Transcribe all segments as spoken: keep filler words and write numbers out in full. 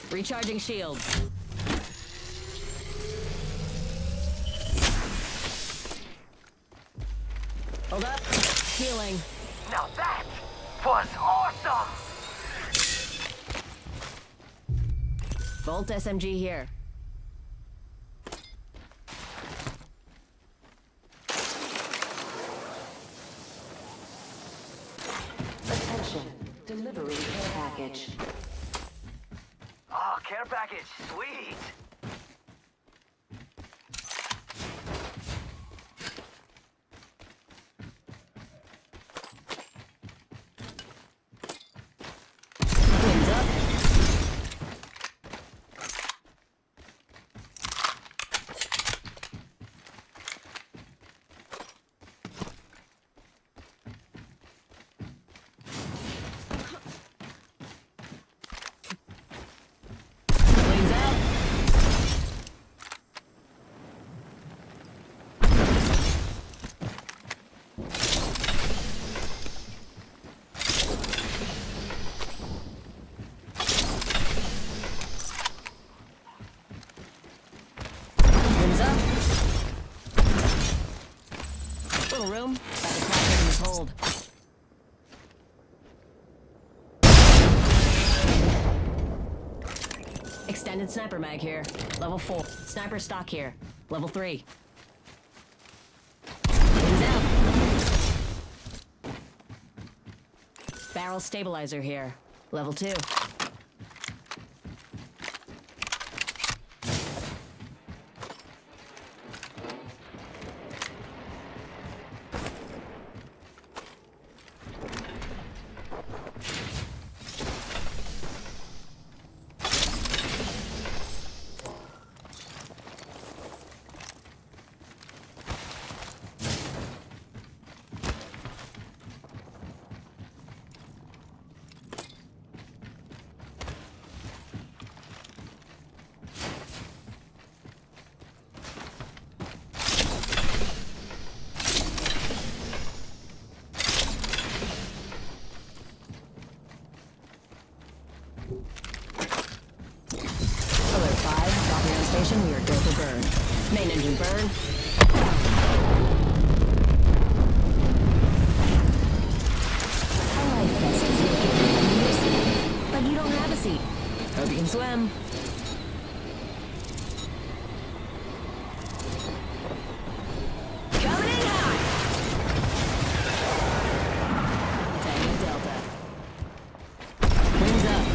Recharging shields. Hold up. Healing. Now that was awesome! Volt S M G here. Attention. Delivering care package. Oh, care package. Sweet! Wings up. Wings out. Wings up. Little room. Got the crack in his hold. Extended sniper mag here. Level four. Sniper stock here. Level three. Wings out. Barrel stabilizer here. Level two. Alert five, dropping on station, we are go for burn. Main engine burn. Ally Fest is located on your seat, but you don't have a seat. Hope you can swim. Coming in hot! Tango Delta. Wings up.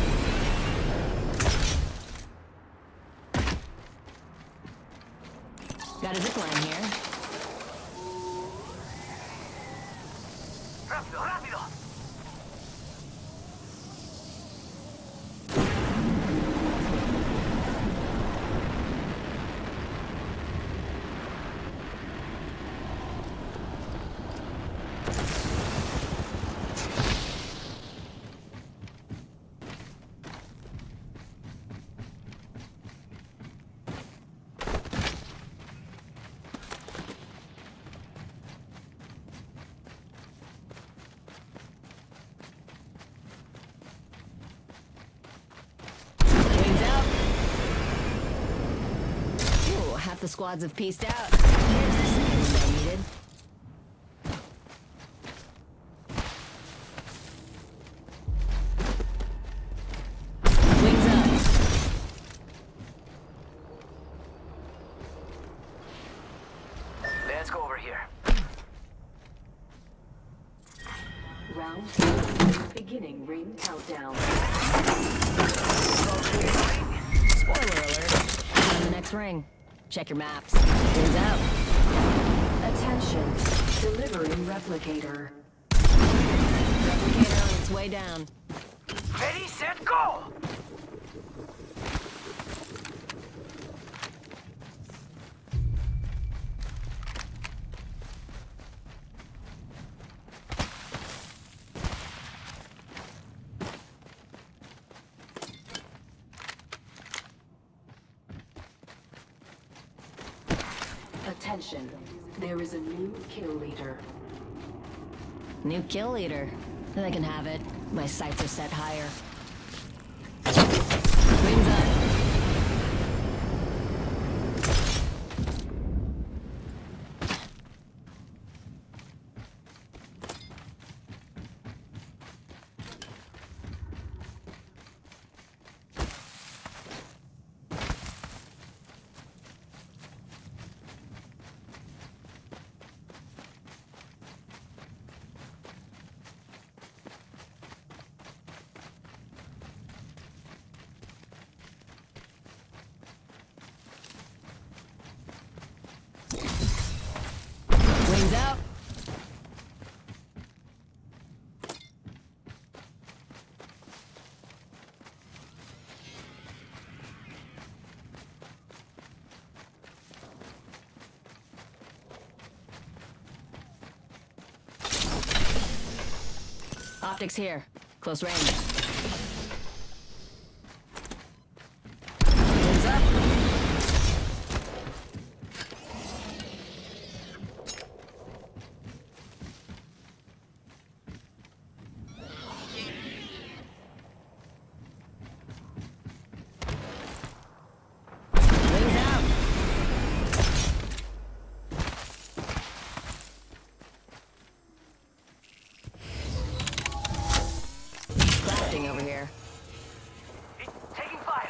Got a zipline here. Rápido, rápido! Wings out. Ooh, half the squads have pieced out. Here's the second I needed. Wings up. Let's go over here. Round two. Beginning ring countdown. Spoiler alert. On the next ring. Check your maps. Wings out. Attention. Delivering replicator. Replicator on its way down. Ready, set, go! Attention. There is a new kill leader. New kill leader. They can have it. My sights are set higher. Wings up. Optics here. Close range. Wings up. Wings out. Blasting over here. It's taking fire.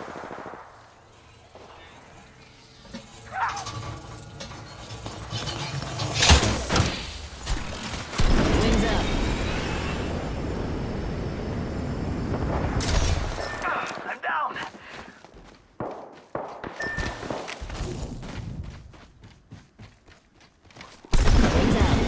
Wings up. I'm down. Wings out.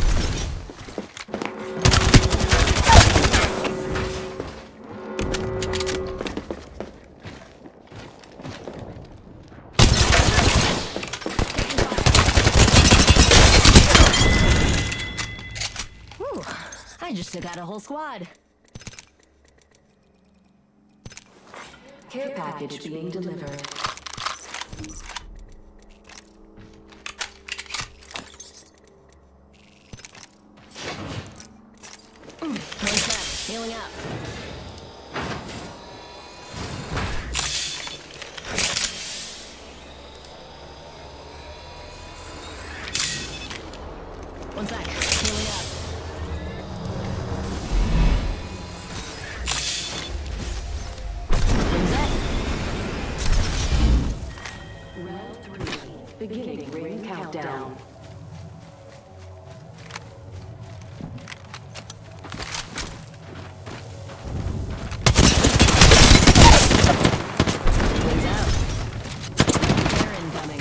Whew. I just took out a whole squad. Care package being delivered. One step. Healing up. One sec. Healing up. Wings up. Round three. Beginning ring countdown. Wings out. Air incoming.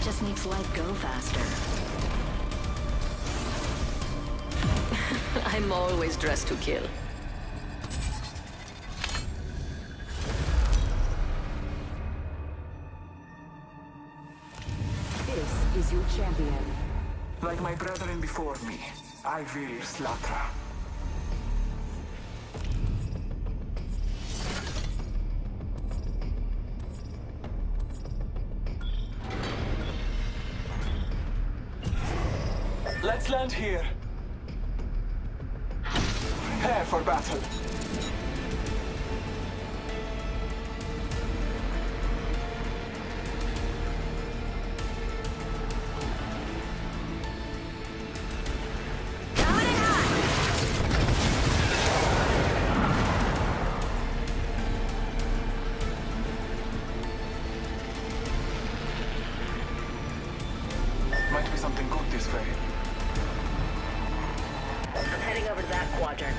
just makes life go faster. I'm always dressed to kill. This is your champion. Like my brethren before me, I will slaughter. Let's land here. Prepare for battle. Might be something good this way. I'm heading over to that quadrant.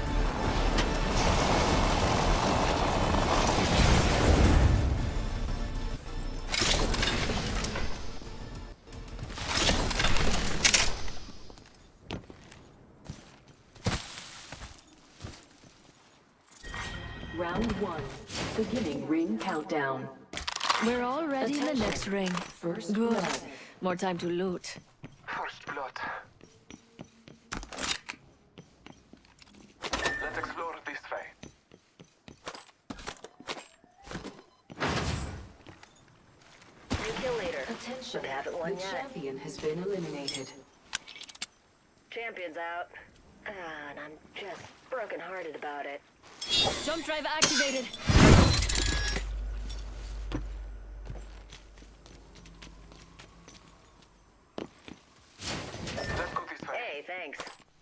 Round one. Beginning ring countdown. We're already in the next ring. First Good. blood. More time to loot. First blood. Let's explore this way. Kill later. Attention. We haven't won the yet. champion has been eliminated. Champion's out. Ah, and I'm just brokenhearted about it. Jump drive activated. Let's go this way. Hey, thanks.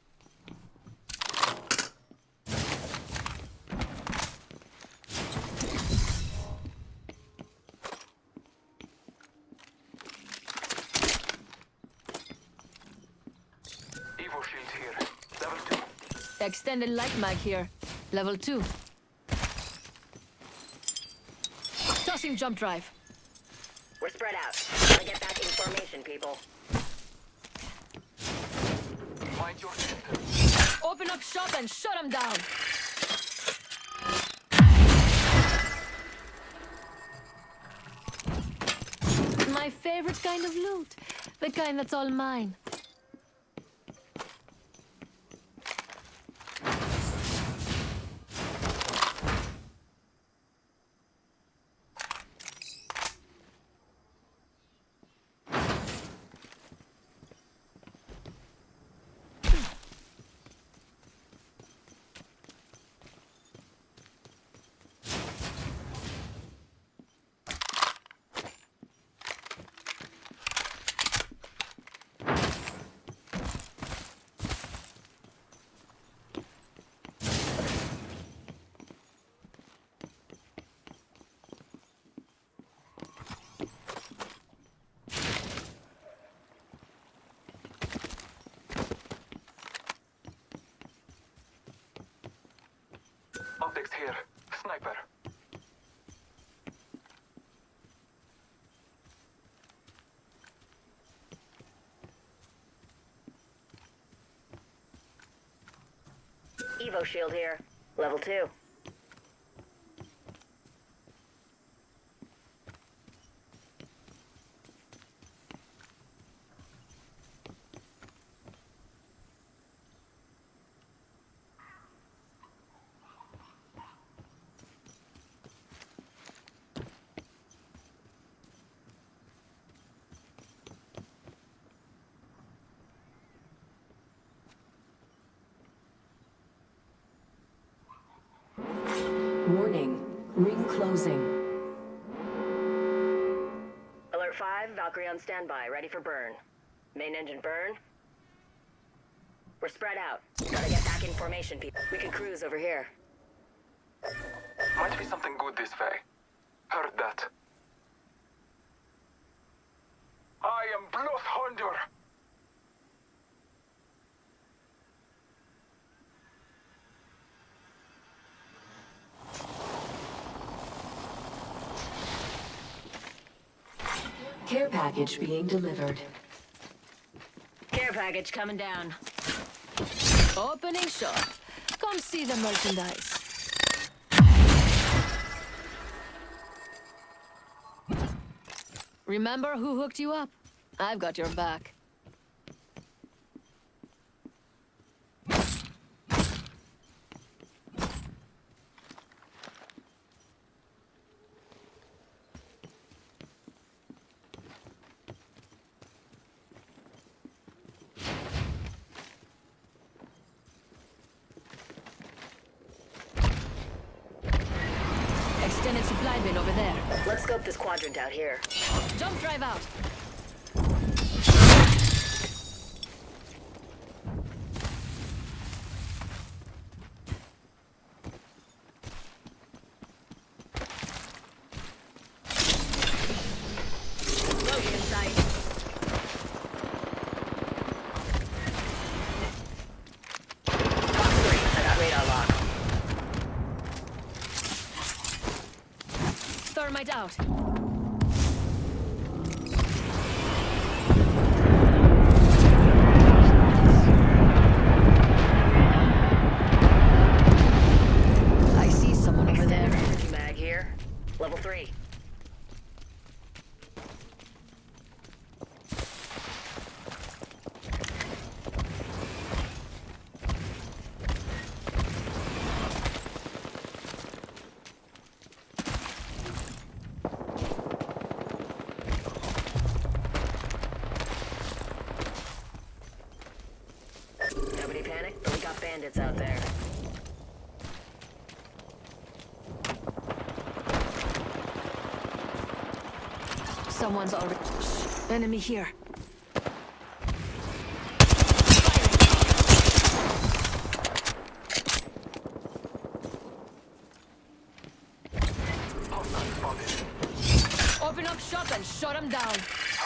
Evo shield here. Level two. Extended light mag here. Level two. Tossing jump drive. We're spread out. Gotta get back in formation, people. Mind your distance. Open up shop and shut them down. My favorite kind of loot. The kind that's all mine. Optics here. Sniper. Evo shield here. Level two. Warning. Ring closing. Alert five, Valkyrie on standby, ready for burn. Main engine burn. We're spread out. Gotta get back in formation, people. We can cruise over here. Might be something good this way. Heard that. I am Bloodhunder. Care package being delivered. Care package coming down. Opening shop. Come see the merchandise. Remember who hooked you up? I've got your back. Extended supply bin over there. Let's scope this quadrant out here. Jump drive out. Loading in sight. Box three, I got radar lock. Thermite out. I see someone over there. Energy mag here. Level three. Nobody panic, but we got bandits out there. Someone's already. Shh. Enemy here. Open up shop and shut him down.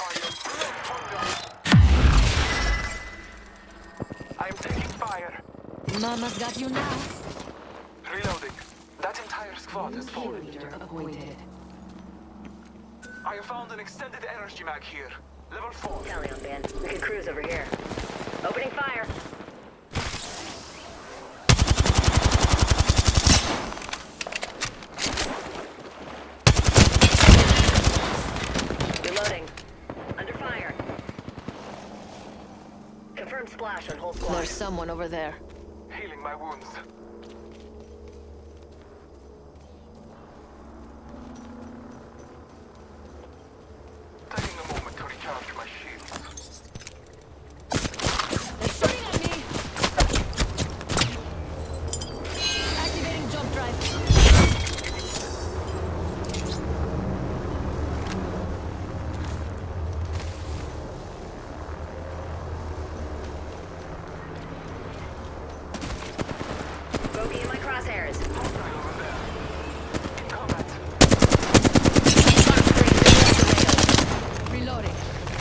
I'm taking fire. Mama's got you now. Reloading. That entire squad New is kill fallen. leader appointed. I have found an extended energy mag here. Level four. Tally on band. We can cruise over here. Opening fire. Reloading. Under fire. Confirmed splash on whole squad. There's someone over there. Healing my wounds. Taking a moment to recharge my shields. They're shooting at me. Activating jump drive. Bogey in my crosshairs. Hostile over there. In combat. Box three, tornado. Reloading.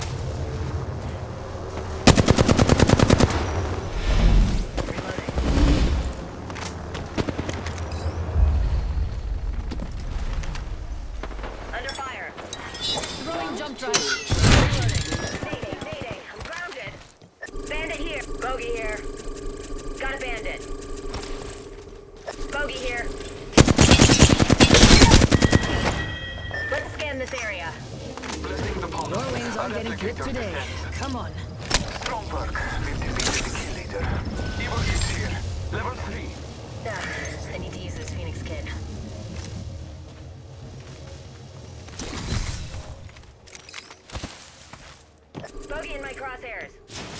Reloading. Under fire. Throwing jump drive. Reloading. Nading, nading. I'm grounded. Bandit here. Bogey here. Got a bandit. Bogey here. Let's scan this area. Blessing the pollen. Your wings aren't I'll getting replicate clipped your today. defense. Come on. Strong work. We've defeated the kill leader. Evil is here. Level three. Ah, I need to use this Phoenix kit. Bogey in my crosshairs.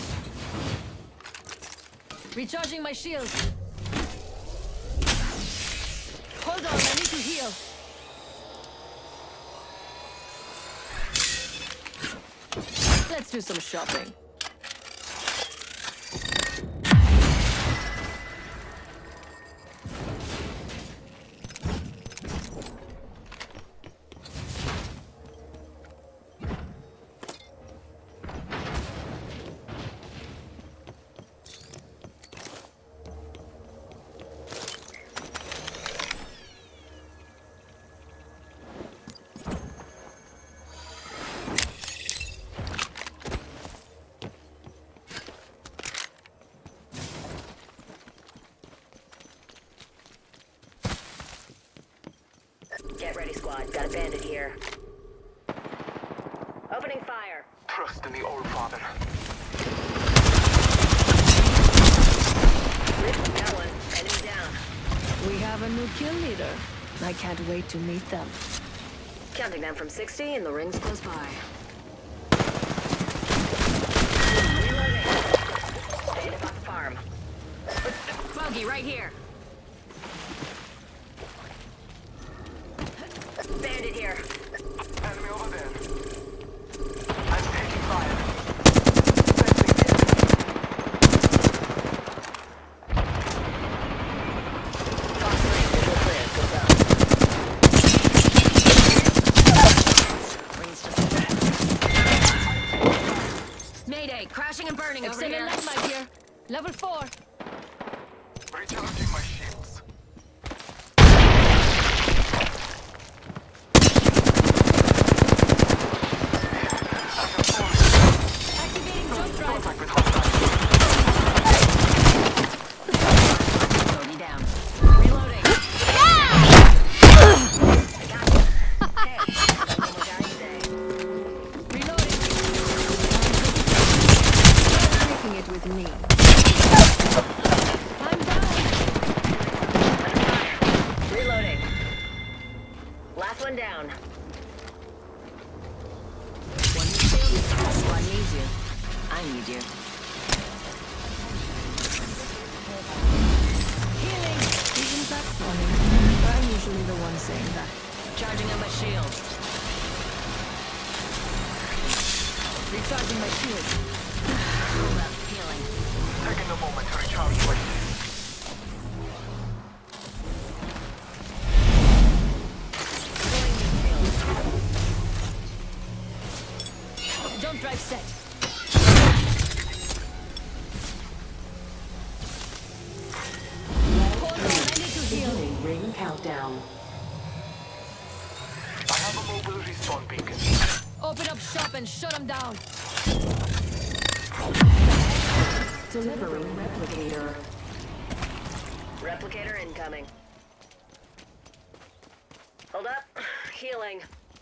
Recharging my shields. Hold on, I need to heal. Let's do some shopping. squad. Got a bandit here. Opening fire. Trust in the All Father. Got one. Enemy down. We have a new kill leader. I can't wait to meet them. Counting down from sixty and the ring's close by. Reloading. Staying at the farm. Bogey right here. Bandit here. Enemy over there. I'm taking fire. Sensing hit. Box range visual clear. Goes up. Ring's just Mayday! Crashing and burning over Extended here. light mag here. Level four. Recharging my shields. Activating jump drive. Contact with hostiles. Bogey down. Reloading. I got you. Hey, that's what we're going today. Reloading. Taking it with me. I'm down. Reloading. Last one down. One needs you. One needs you. I need you. Healing. Isn't that funny? I'm usually the one saying that. Charging on my shield. Recharging my shield. Hold up. Healing. Taking a moment to recharge my shields. Filling new shield. Jump drive set. Hold on, I need to heal. Beginning ring countdown. I have a mobile respawn beacon. Open up shop and shut them down. Delivering replicator. Replicator incoming. Hold up. Healing.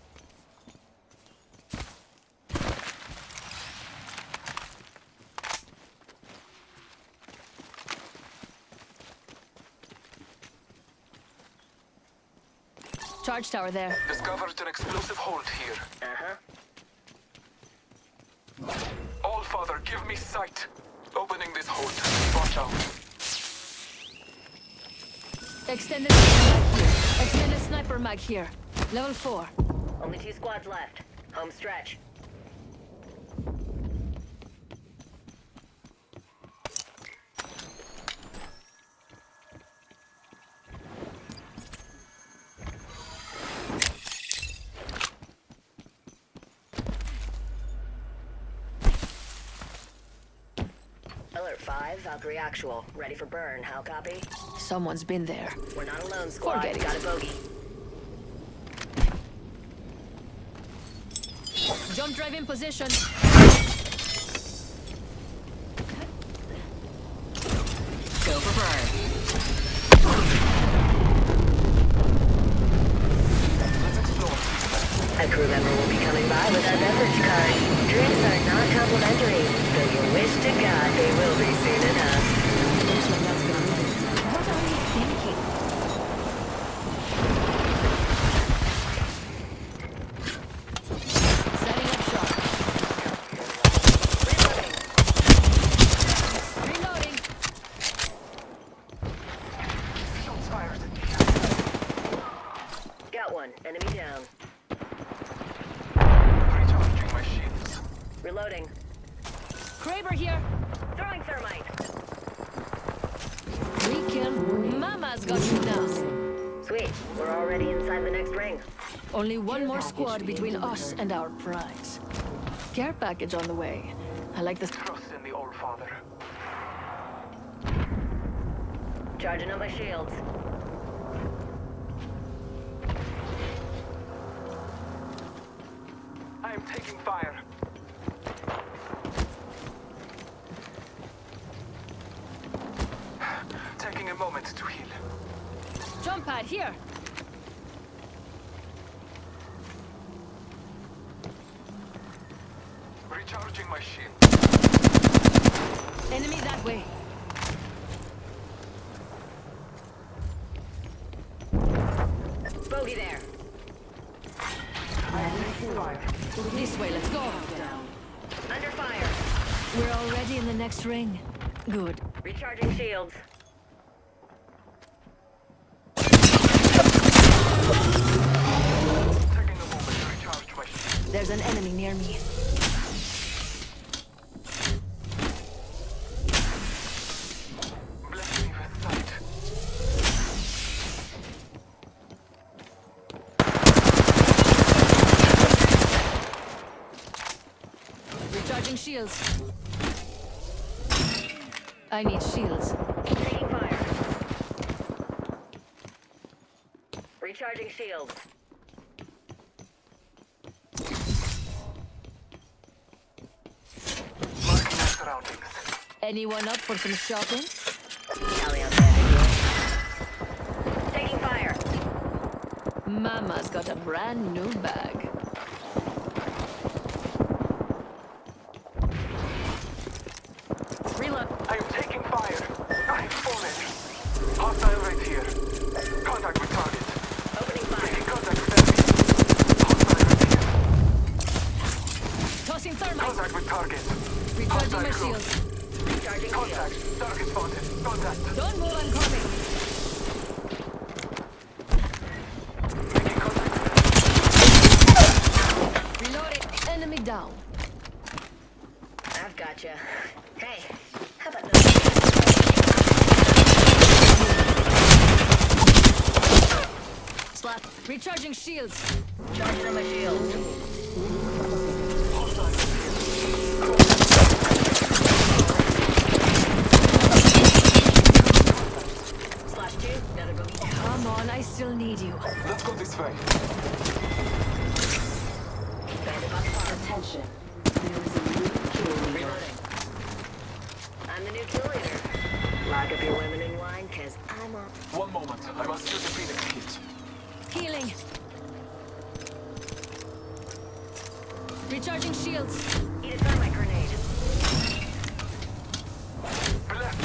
Charge tower there. Discovered an explosive hold here. Uh-huh. All Father, give me sight. Opening this hold. Watch out. Extended sniper mag here. Extended sniper mag here. Level four. Only two squads left. Home stretch. Alert five, Valkyrie actual. Ready for burn. How copy? Someone's been there. We're not alone, squad. Forget it. Got a bogey. Jump drive in position. Go for burn. Let's explore. A crew member will be coming by with our beverage card. Drinks are not complimentary, though you wish to God they will be soon enough. Looks like that's gonna work. What are you thinking? Setting up shop. Reloading. Shots fired. Got one. Enemy down. Recharging my shields. Reloading. Kraber here. Throwing thermite. Three kill. Mama's got you now. Sweet. We're already inside the next ring. Only one more squad between us and our prize. Care package on the way. I like this. Trust in the All Father. Charging up my shields. I am taking fire. Taking a moment to heal. Jump pad here. Recharging my shield. Enemy that way. Bogey there. This way, let's go. Under fire. We're already in the next ring. Good. Recharging shields. Taking a moment to recharge my shield. There's an enemy near me. Bless me with sight. Recharging shields. I need shields. Taking fire. Recharging shields. Marking my surroundings. Anyone up for some shopping? Tally on that. Taking fire. Mama's got a brand new bag. Reload. I am taking fire. I've fallen. Hostile right here. Contact with target. Opening Making fire. contact with enemy. Hostile right here. Tossing thermite. Contact with target. Recharging my Hostile crew. shields. Recharging Contact. shields. Target spotted. Contact. Don't move, I'm coming. Making contact with Reloading. Enemy down. I've gotcha. Hey, how about no? Slap. Recharging shields. Charging on my shields. Slash two. Another bogey down. Come on, I still need you. Let's go this way. Bandit box far. Attention. There is a new kill leader. Reloading. I'm the new kill leader. Lock up your women in wine, cause I'm on. One moment. I must use the Phoenix kit. Healing. Recharging shields. Eat a thermite grenade. Bless.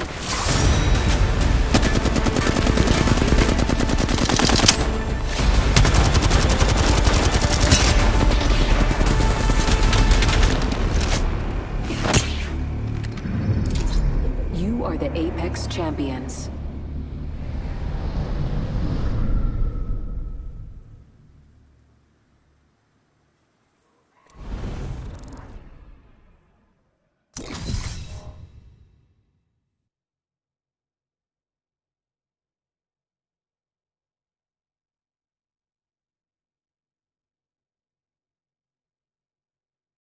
You are the Apex champions.